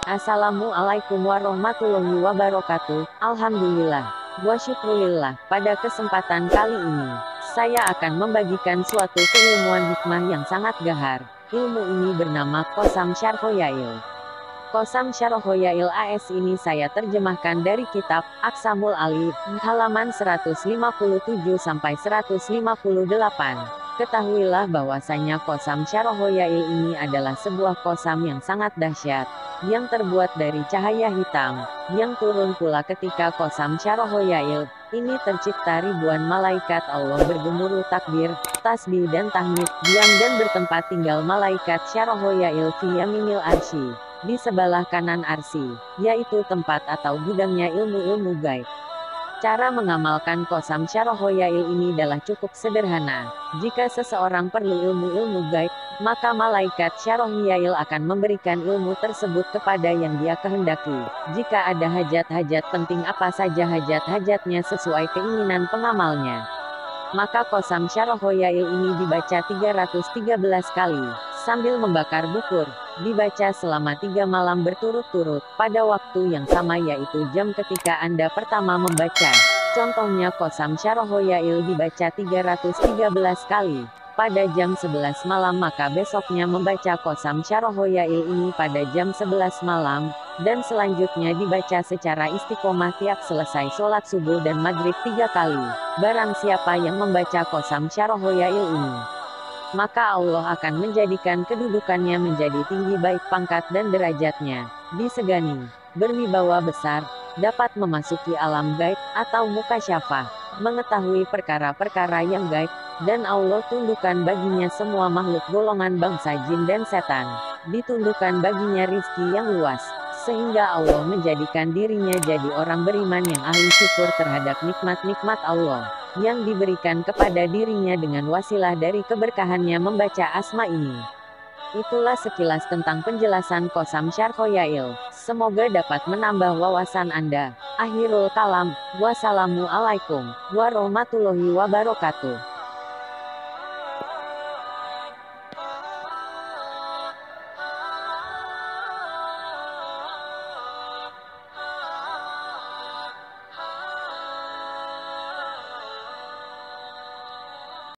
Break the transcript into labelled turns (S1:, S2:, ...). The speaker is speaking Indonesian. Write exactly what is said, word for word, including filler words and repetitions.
S1: Assalamualaikum warahmatullahi wabarakatuh. Alhamdulillah wa syukrulillah. Pada kesempatan kali ini, saya akan membagikan suatu keilmuan hikmah yang sangat gahar. Ilmu ini bernama Qasam Syarhoyail. Qasam Syarhoyail A S ini saya terjemahkan dari kitab Aqsamul Alif, halaman seratus lima puluh tujuh sampai seratus lima puluh delapan. Ketahuilah bahwasanya Qasam Syarhoyail ini adalah sebuah qasam yang sangat dahsyat, yang terbuat dari cahaya hitam, yang turun pula ketika Qasam Syarhoyail ini tercipta ribuan malaikat Allah bergemuruh takbir, tasbih dan tahmid, diam dan bertempat tinggal malaikat Syarhoyail fi yaminil arsy, di sebelah kanan arsy, yaitu tempat atau gudangnya ilmu-ilmu gaib. Cara mengamalkan Qasam Syarhoyail ini adalah cukup sederhana. Jika seseorang perlu ilmu-ilmu gaib, maka malaikat Syarhoyail akan memberikan ilmu tersebut kepada yang dia kehendaki. Jika ada hajat-hajat penting apa saja hajat-hajatnya sesuai keinginan pengamalnya, maka Qasam Syarhoyail ini dibaca tiga ratus tiga belas kali, sambil membakar bukur. Dibaca selama tiga malam berturut-turut, pada waktu yang sama yaitu jam ketika Anda pertama membaca. Contohnya Qasam Syarhoyail dibaca tiga ratus tiga belas kali pada jam sebelas malam, maka besoknya membaca Qasam Syarhoyail ini pada jam sebelas malam, dan selanjutnya dibaca secara istiqomah tiap selesai sholat subuh dan maghrib tiga kali. Barang siapa yang membaca Qasam Syarhoyail ini, maka Allah akan menjadikan kedudukannya menjadi tinggi baik pangkat dan derajatnya, disegani, berwibawa besar, dapat memasuki alam gaib atau mukasyafah, mengetahui perkara-perkara yang gaib, dan Allah tundukkan baginya semua makhluk golongan bangsa jin dan setan, ditundukkan baginya rizki yang luas, sehingga Allah menjadikan dirinya jadi orang beriman yang ahli syukur terhadap nikmat-nikmat Allah yang diberikan kepada dirinya dengan wasilah dari keberkahannya membaca asma ini. Itulah sekilas tentang penjelasan Qasam Syarhoyail. Semoga dapat menambah wawasan Anda. Akhirul kalam. Wassalamualaikum warahmatullahi wabarakatuh.